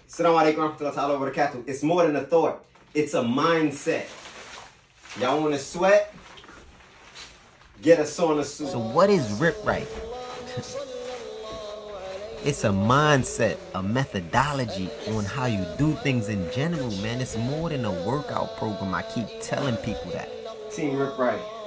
Assalamu alaikum warahmatullahi wabarakatuh. It's more than a thought. It's a mindset. Y'all want to sweat? Get a sauna suit. So what is RipRight? It's a mindset, a methodology on how you do things in general, man. It's more than a workout program. I keep telling people that. Team RipRight.